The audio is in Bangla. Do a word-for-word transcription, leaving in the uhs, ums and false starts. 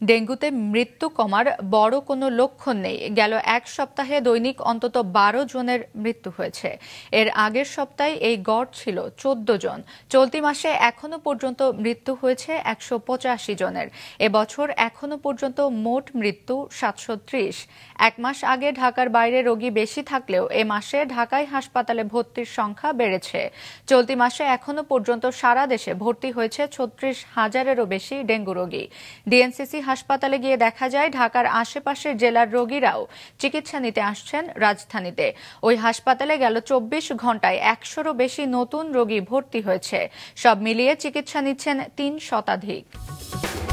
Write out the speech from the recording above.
ডেঙ্গুতে মৃত্যু কমার বড় কোনো লক্ষণ নেই। গেল এক সপ্তাহে দৈনিক অন্তত বারো জনের মৃত্যু হয়েছে। এর আগের সপ্তাহে এই গড় ছিল চোদ্দ জন। চলতি মাসে এখনো পর্যন্ত মৃত্যু হয়েছে একশো পঁচাশি জনের। এবছর এখনো পর্যন্ত মোট মৃত্যু সাতশো ত্রিশ। এক মাস আগে ঢাকার বাইরে রোগী বেশি থাকলেও এ মাসে ঢাকায় হাসপাতালে ভর্তির সংখ্যা বেড়েছে। চলতি মাসে এখনো পর্যন্ত সারা দেশে ভর্তি হয়েছে ছত্রিশ হাজারেরও বেশি ডেঙ্গু রোগী। ডিএনসিসি হাসপাতালে গিয়ে দেখা যায় ঢাকার আশেপাশের জেলার রোগীরাও চিকিৎসা নিতে আসছেন রাজধানীতে। ওই হাসপাতালে গেল চব্বিশ ঘন্টায় একশোরও বেশি নতুন রোগী ভর্তি হয়েছে। সব মিলিয়ে চিকিৎসা নিচ্ছেন তিন শতাধিক।